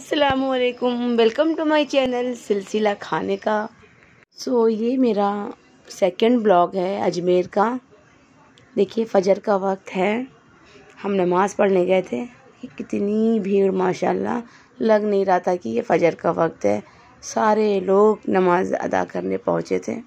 अस्सलामुअलैकुम, welcome to my channel सिलसिला खाने का। ये मेरा सेकंड ब्लॉग है अजमेर का। देखिए फजर का वक्त है, हम नमाज़ पढ़ने गए थे। कितनी भीड़ माशाल्लाह, लग नहीं रहा था कि ये फजर का वक्त है। सारे लोग नमाज अदा करने पहुँचे थे।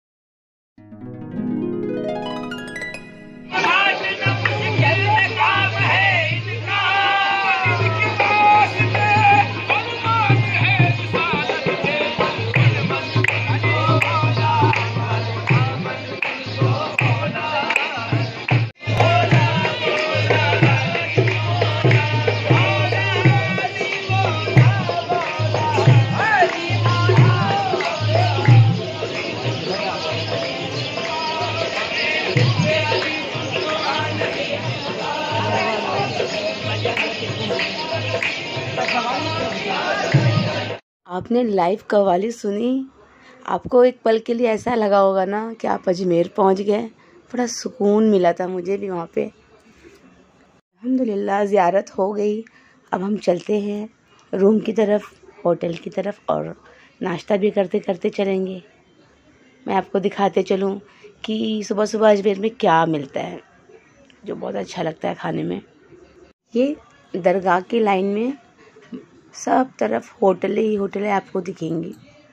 आपने लाइव कव्वाली सुनी? आपको एक पल के लिए ऐसा लगा होगा ना कि आप अजमेर पहुंच गए। बड़ा सुकून मिला था मुझे भी वहाँ पे। अल्हम्दुलिल्लाह ज़ियारत हो गई। अब हम चलते हैं रूम की तरफ, होटल की तरफ, और नाश्ता भी करते करते चलेंगे। मैं आपको दिखाते चलूँ कि सुबह सुबह अजमेर में क्या मिलता है जो बहुत अच्छा लगता है खाने में। ये दरगाह की लाइन में सब तरफ होटलें ही होटलें आपको दिखेंगी।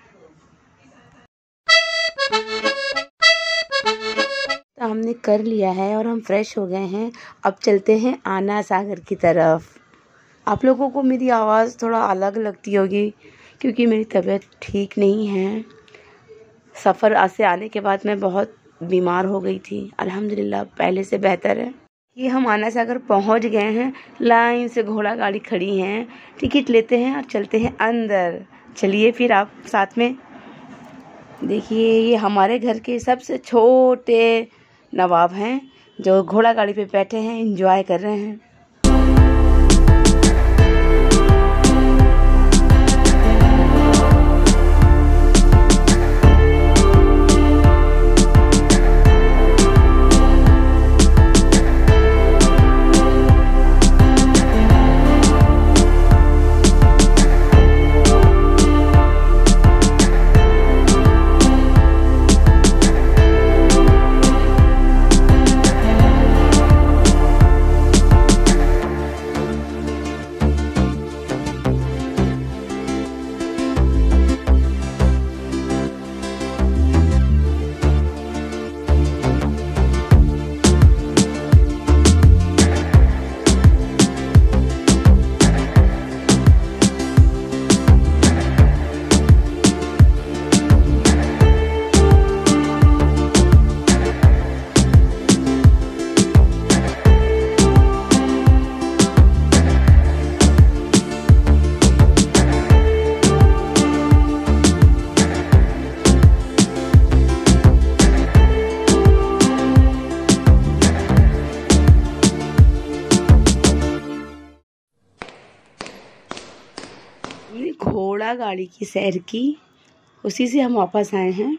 तो हमने कर लिया है और हम फ्रेश हो गए हैं। अब चलते हैं आना सागर की तरफ। आप लोगों को मेरी आवाज़ थोड़ा अलग लगती होगी क्योंकि मेरी तबीयत ठीक नहीं है। सफ़र से आने के बाद मैं बहुत बीमार हो गई थी। अल्हम्दुलिल्लाह पहले से बेहतर है। ये हम आना सागर पहुंच गए हैं। लाइन से घोड़ा गाड़ी खड़ी हैं। टिकट लेते हैं और चलते हैं अंदर। चलिए फिर आप साथ में देखिए। ये हमारे घर के सबसे छोटे नवाब हैं जो घोड़ा गाड़ी पे बैठे हैं, एंजॉय कर रहे हैं। घोड़ा गाड़ी की सैर की, उसी से हम वापस आए हैं।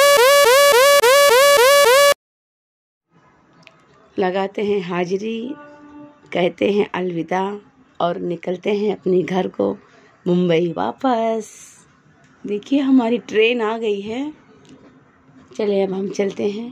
लगाते हैं हाजिरी, कहते हैं अलविदा और निकलते हैं अपने घर को मुंबई वापस। देखिए हमारी ट्रेन आ गई है। चलिए अब हम चलते हैं।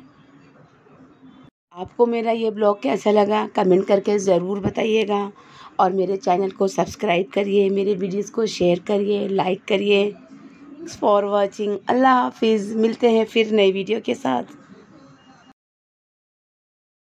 आपको मेरा ये ब्लॉग कैसा लगा कमेंट करके ज़रूर बताइएगा और मेरे चैनल को सब्सक्राइब करिए, मेरे वीडियोस को शेयर करिए, लाइक करिए। Thanks for watching. अल्लाह हाफिज़। मिलते हैं फिर नई वीडियो के साथ।